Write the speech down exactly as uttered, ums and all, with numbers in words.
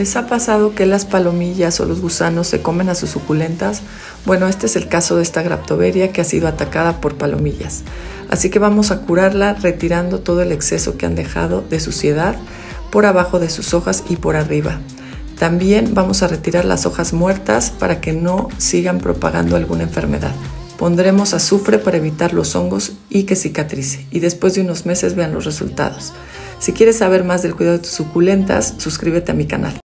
¿Les ha pasado que las palomillas o los gusanos se comen a sus suculentas? Bueno, este es el caso de esta Graptoveria que ha sido atacada por palomillas. Así que vamos a curarla retirando todo el exceso que han dejado de suciedad por abajo de sus hojas y por arriba. También vamos a retirar las hojas muertas para que no sigan propagando alguna enfermedad. Pondremos azufre para evitar los hongos y que cicatrice. Y después de unos meses vean los resultados. Si quieres saber más del cuidado de tus suculentas, suscríbete a mi canal.